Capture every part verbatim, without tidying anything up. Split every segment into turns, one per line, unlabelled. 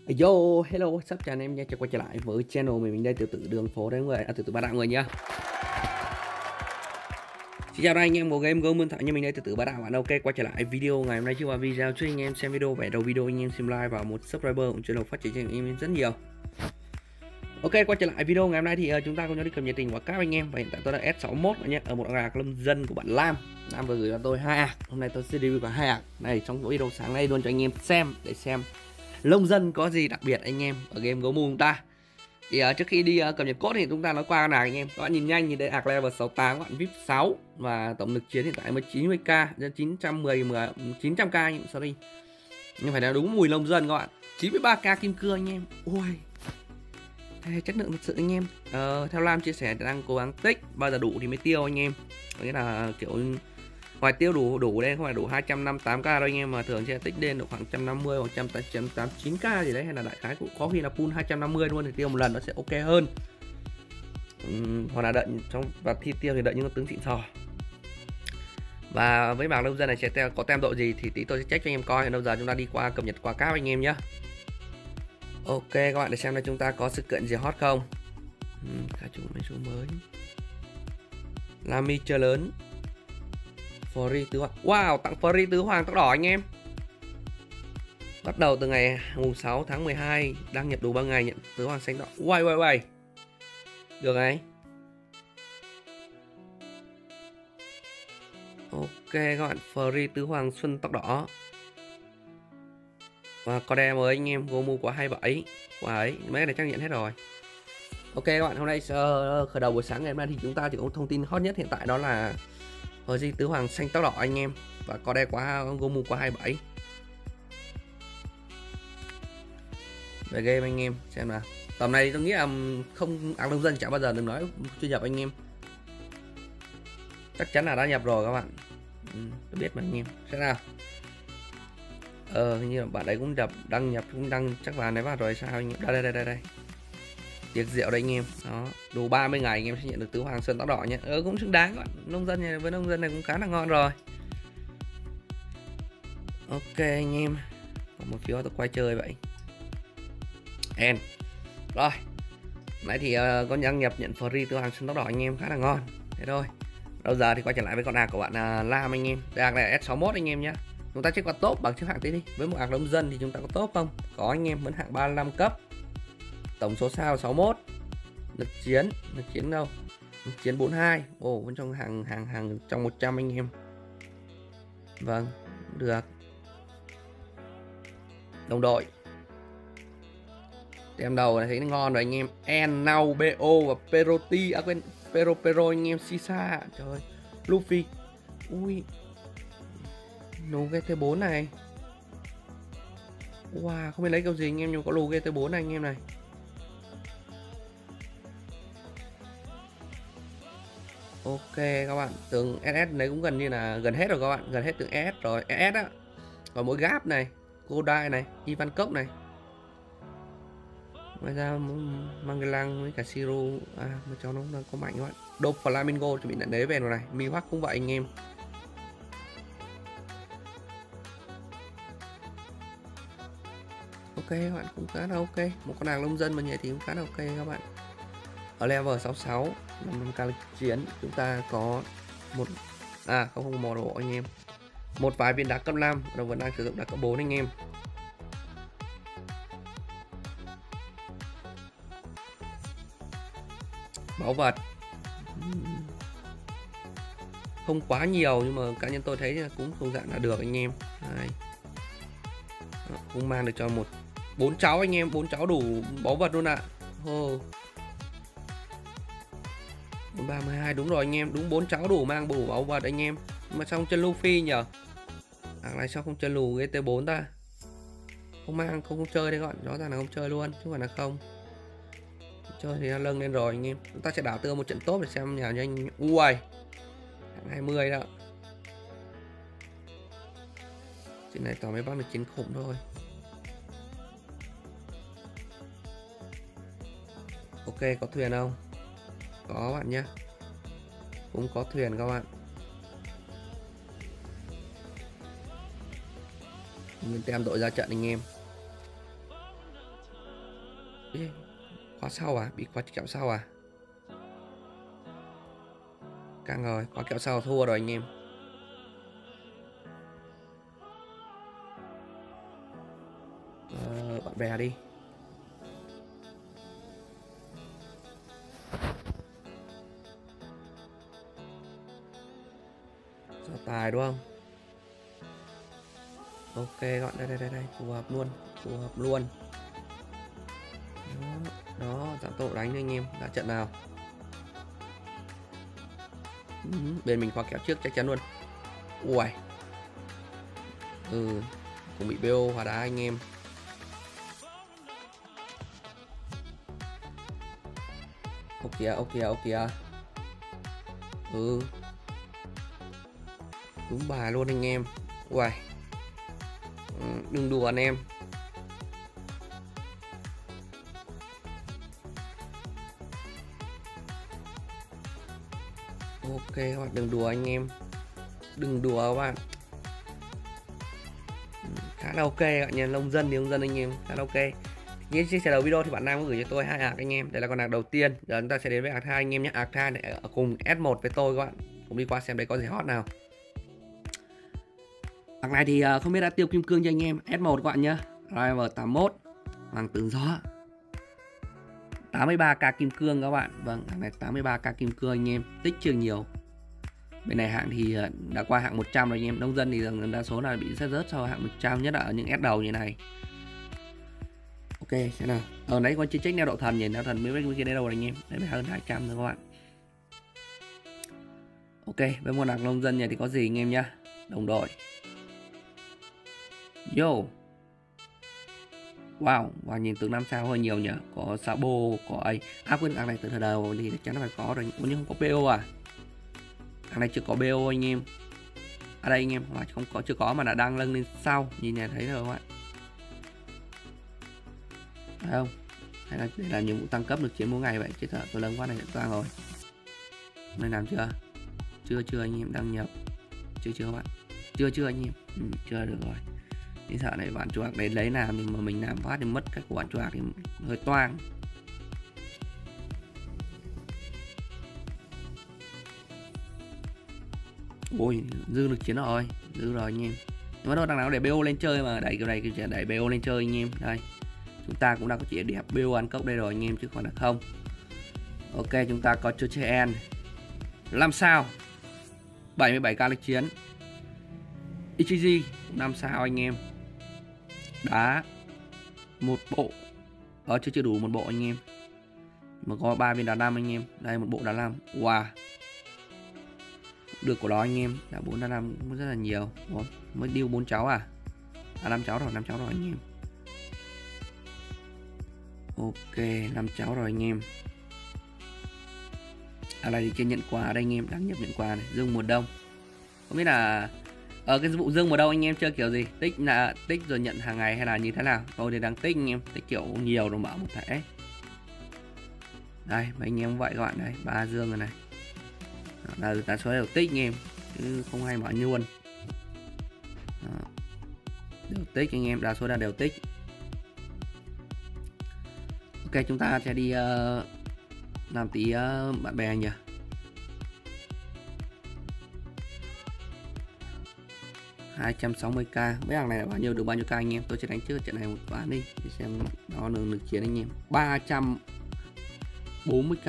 Yo, hello, what's up, chào anh em nha, chào quay trở lại với channel mình, mình đây từ từ đường phố đấy mọi người, à, từ từ ba đạo người nhá. Xin chào anh em, một game Go Mơn Thảo như mình đây từ từ ba đạo bạn. Ok, quay trở lại video ngày hôm nay chưa qua video cho anh em xem video về đầu video anh em xem like và một subscriber cũng channel phát triển cho anh em rất nhiều. Ok, quay trở lại video ngày hôm nay thì uh, chúng ta cùng nhau đi cập nhật tình quả các anh em, và hiện tại tôi đang S sáu mươi mốt nhé, ở một ạc lâm dân của bạn Lam. Lam vừa gửi cho tôi hai ạc, hôm nay tôi sẽ review cả hai ạc này trong video sáng nay luôn cho anh em xem để xem lông dân có gì đặc biệt anh em ở game Go Move chúng ta. Thì uh, trước khi đi uh, cập nhật code thì chúng ta nói qua nào anh em. Các bạn nhìn nhanh nhìn đây, ạc level sáu mươi tám, các bạn vê i pê sáu và tổng lực chiến hiện tại mới chín mươi k, chín trăm mười chín trăm k anh em, sorry. Nhưng phải là đúng mùi lông dân các bạn. chín mươi ba k kim cương anh em. Ui. Hey, chất lượng thật sự anh em. Uh, theo Lam chia sẻ đang cố gắng tích bao giờ đủ thì mới tiêu anh em. Có nghĩa là kiểu ngoài tiêu đủ đủ đây không phải đủ hai trăm năm mươi tám k đâu anh em, mà thường sẽ tích lên được khoảng một trăm năm mươi hoặc một trăm tám mươi chín k gì đấy, hay là đại khái cũng có khi là full hai trăm năm mươi luôn thì tiêu một lần nó sẽ ok hơn. Uhm, hoặc là đợi trong và thi tiêu thì đợi những con tướng xịn sò. Và với bảng nông dân này sẽ có tem độ gì thì tí tôi sẽ check cho anh em coi. Bây giờ chúng ta đi qua cập nhật qua cáp anh em nhé. Ok các bạn, để xem là chúng ta có sự kiện gì hot không. uhm, Khá chủ mấy số mới Lami chơi lớn Free tứ hoàng. Wow, tặng free tứ hoàng tóc đỏ anh em. Bắt đầu từ ngày sáu tháng mười hai, đăng nhập đủ ba ngày nhận tứ hoàng xanh đỏ. Uầy uầy uầy. Được này. Ok các bạn, free tứ hoàng xuân tóc đỏ. Và code mới anh em, Go Move quá hai mươi bảy. Quả ấy, mấy cái này chắc nhận hết rồi. Ok các bạn, hôm nay uh, khởi đầu buổi sáng ngày hôm nay thì chúng ta chỉ có thông tin hot nhất hiện tại đó là Hờ Di tứ hoàng xanh tóc đỏ anh em, và code quá Go Move quá hai mươi bảy. Về game anh em xem nào. Tầm này tôi nghĩ là không ạc nông dân chẳng bao giờ đừng nói chưa nhập anh em. Chắc chắn là đã nhập rồi các bạn. Ừ, tôi biết mà anh em. Xem nào. Ờ hình như là bạn đấy cũng nhập, đăng nhập cũng đăng chắc là đấy vào rồi sao anh em. Đây đây đây đây đây. Tiệc rượu đây anh em. Đó, đủ ba mươi ngày anh em sẽ nhận được tứ hoàng sơn tóc đỏ nhé. Ờ cũng xứng đáng các bạn. Nông dân này với nông dân này cũng khá là ngon rồi. Ok anh em. Còn một phiếu tôi quay chơi vậy. En. Rồi. Nãy thì uh, có đăng nhập nhận free tứ hoàng sơn tóc đỏ anh em, khá là ngon. Thế thôi. Bây giờ thì quay trở lại với con ạc của bạn uh, Lam anh em. Đây ạc này S sáu mươi mốt anh em nhé. Chúng ta check qua top bằng xếp hạng tí đi. Với một ạc nông dân thì chúng ta có top không? Có anh em, vẫn hạng ba mươi lăm cấp. Tổng số sao sáu mươi mốt. Lực chiến, lực chiến đâu? Lực chiến bốn mươi hai. Ồ, vẫn trong hàng hàng hàng trong một trăm anh em. Vâng, được. Đồng đội. Tem đầu này thấy ngon rồi anh em. En, Nau, bê o và Peroti, à quên, Pero Pero anh em, Sisa. Trời ơi, Luffy. Ui. Lù giê tê bốn này. Wow, không biết lấy kiểu gì anh em, nhưng có lù giê tê bốn này anh em này. Ok các bạn, tướng ét ét đấy cũng gần như là gần hết rồi các bạn, gần hết tướng ét ét rồi, ét ét á. Còn mỗi Gap này, Godai này, Ivan Cốc này. Ngoài ra Mangelang với cả Siro, à mà cho nó có mạnh các bạn. Đô Flamingo chuẩn bị nhận đế về rồi này, Mi Hoắc cũng vậy anh em. Ok các bạn, cũng khá là ok. Một con nàng nông dân mà nhẹ thì cũng khá là ok các bạn. Ở level sáu mươi sáu, năm k lực chiến chúng ta có một à không không một độ anh em. Một vài viên đá cấp năm, nó vẫn đang sử dụng đá cấp bốn anh em. Báu vật không quá nhiều, nhưng mà cá nhân tôi thấy cũng không dạng là được anh em. Đấy. Cũng mang được cho một bốn cháu anh em, bốn cháu đủ báu vật luôn ạ. À. Oh. ba mươi hai đúng rồi anh em, đúng bốn cháu đủ mang đủ báu vật anh em. Mà sao không chân Luffy nhở? Thằng này sao không chân lù giê tê bốn ta? Không mang, không, không chơi đấy các bạn, rõ ràng là không chơi luôn chứ không phải là không. Chơi thì nó nâng lên rồi anh em. Chúng ta sẽ đảo tư một trận tốt để xem nhà cho anh. Ui, hạng hai mươi đó. Chuyện này toàn mới bắt được chiến khủng thôi. Ok, có thuyền không? Có bạn nhé. Cũng có thuyền các bạn. Nguyên tem đội ra trận anh em. Ê, khóa sau à? Bị khóa kẹo sau à? Căng rồi, khóa kẹo sau thua rồi anh em. Ờ, bạn bè đi. So tài đúng không? Ok gọn đây đây đây đây, phù hợp luôn, phù hợp luôn. Đó, đó giảm tốc độ đánh anh em, đã trận nào. Ừ, bên mình khóa kẹo trước chắc chắn luôn. Ui. Ừ, cũng bị bê ô hóa đá anh em. Ok kìa, ok kìa, ok kìa. Ừ. Đúng bài luôn anh em. Ui. Ừ, đừng đùa anh em. Ok các bạn, đừng đùa anh em. Đừng đùa các bạn. Ừ, khá là ok các bạn nha, nông dân thì nông dân anh em, khá là ok. Như chia sẻ đầu video thì bạn Nam có gửi cho tôi hai ạc anh em. Đây là con ạc đầu tiên. Giờ chúng ta sẽ đến với ạc hai anh em nhé. Ạc hai này ở cùng ét một với tôi các bạn. Cùng đi qua xem đây có gì hot nào. Ạc này thì không biết đã tiêu kim cương cho anh em. ét một các bạn nhé. Driver tám mươi mốt. Hoàng tử gió. tám mươi ba k kim cương các bạn. Vâng, ạc này tám mươi ba k kim cương anh em. Tích chưa nhiều. Bên này hạng thì đã qua hạng một trăm rồi anh em. Nông dân thì đa số là bị rớt rớt sau hạng một trăm, nhất là ở những ép đầu như này. Ok, xem nào. Ở đấy có chưa check neo đậu thần nhỉ, neo thần mới biết kia đây đâu rồi anh em. Đấy phải hơn hai trăm rồi các bạn. Ok, với môn ạc nông dân này thì có gì anh em nhá. Đồng đội. Yo. Wow, wow nhìn tướng năm sao hơi nhiều nhỉ. Có Sabo, có ấy. À quên, ạc này từ thời đầu thì chắc chắn là phải có rồi. Ủa nhưng không có pê ô à? Ạc này chưa có pê ô anh em. À đây anh em, mà không có, chưa có mà đã đang nâng lên sau. Nhìn này thấy rồi các bạn. Phải không? Hay là để làm nhiệm vụ tăng cấp được chiến mỗi ngày vậy? Chết thật, tôi lớn quá này nhận ra rồi. Nên làm chưa? Chưa chưa anh em đăng nhập. Chưa chưa các bạn. Chưa chưa anh em. Ừ, chưa được rồi. Thì sợ này bạn chuột đấy lấy làm thì mà mình làm phát thì mất cách của bạn chuột thì hơi toang. Ôi dư lực chiến rồi, dư rồi anh em. Nhưng mà đâu đằng nào để bê ô lên chơi mà đẩy kiểu này kiểu đẩy bê ô lên chơi anh em. Đây. Chúng ta cũng đã có chỉ đẹp bê ô ăn cốc đây rồi anh em chứ còn là không. Ok, chúng ta có Chochen năm sao. bảy mươi bảy k lực chiến. Ichiji năm sao anh em. Đá một bộ. Đó chưa chưa đủ một bộ anh em. Mà có ba viên đá năm anh em. Đây một bộ đá năm. Wow. Được của đó anh em, đã bốn đá năm cũng rất là nhiều. Ủa, mới điêu bốn cháu à? À năm cháu rồi, năm cháu rồi anh em. Ok, năm cháu rồi anh em. À đây thì trên nhận quà đây anh em, đăng nhập nhận quà này, dương mùa đông. Không biết là ở cái vụ dương mùa đông anh em chơi kiểu gì? Tích là tích rồi nhận hàng ngày hay là như thế nào? Tôi thì đang tích anh em, tích kiểu nhiều rồi mở một thẻ. Đây, mấy anh em vậy các bạn đây, ba dương rồi này. Đó, là số đều tích anh em, chứ không hay mở luôn. Đó. Đều tích anh em, đa số là đều tích. Ok, chúng ta sẽ đi uh, làm tí uh, bạn bè nhỉ. hai trăm sáu mươi k, mấy hàng này là bao nhiêu, được bao nhiêu k anh em? Tôi sẽ đánh trước trận này một ván đi để xem đó là lực chiến anh em. Ba trăm bốn mươi k.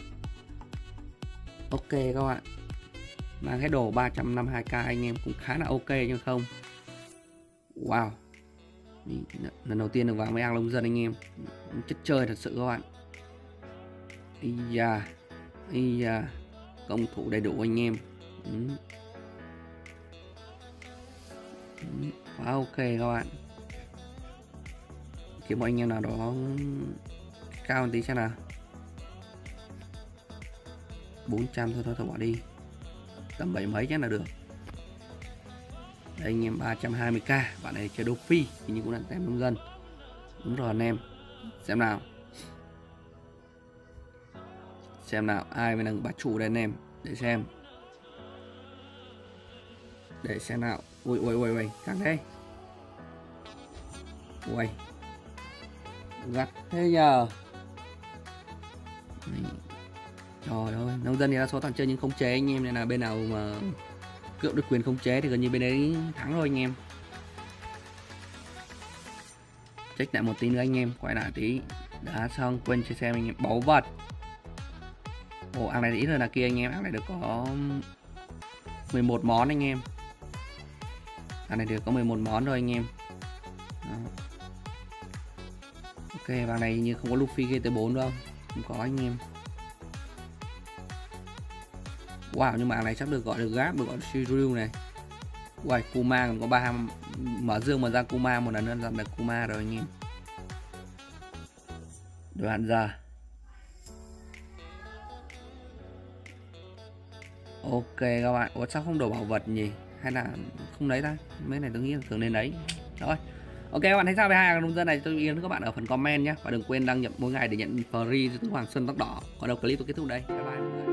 Ok các bạn, mang hết đồ ba trăm năm mươi hai k anh em, cũng khá là ok chứ không. Wow, lần đầu tiên được vào mấy hàng nông dân anh em, chất chơi thật sự các bạn. Ý da, ý da, công thủ đầy đủ anh em. Ừ. Ừ. Quá ok các bạn. Kiếm một anh em nào đó cao một tí xem nào. Bốn trăm thôi thôi thôi bỏ đi, tầm bảy mấy chắc là được. Đây anh em, ba trăm hai mươi k. Bạn này chơi đô phi nhưng cũng là tem nông dân. Đúng rồi anh em. Xem nào. Xem nào ai mới là bá chủ đây anh em. Để xem. Để xem nào. Ui ui ui ui, càng đây. Ui. Gắt thế nhờ. Đấy. Trời ơi, nông dân thì đa số toàn chơi nhưng không chế anh em, nên là bên nào mà cướp được quyền không chế thì gần như bên đấy thắng rồi anh em. Check lại một tí nữa anh em, quay lại tí. Đã xong, quên chia sẻ anh em. Báu vật. Ồ, ăn này ít hơn là kia anh em, ăn này được có mười một món anh em. Ăn này được có mười một món rồi anh em. Đó. Ok, vàng này như không có Luffy gây tới bốn đâu. Không có anh em. Wow, nhưng mà này chắc được gọi được gáp, được gọi Shiryu này. Uầy, Kuma còn có ba, mở dương mà ra Kuma một lần nữa dặn được Kuma rồi anh em. Đoạn giờ. Ok các bạn, ủa sao không đổ bảo vật nhỉ? Hay là không lấy ta? Mấy này tôi nghĩ là thường nên lấy. Rồi. Ok các bạn thấy sao về hai nông dân này, tôi ý kiến các bạn ở phần comment nhé. Và đừng quên đăng nhập mỗi ngày để nhận free từ Hoàng Xuân tóc đỏ. Còn đầu clip tôi kết thúc đây. Bye bye.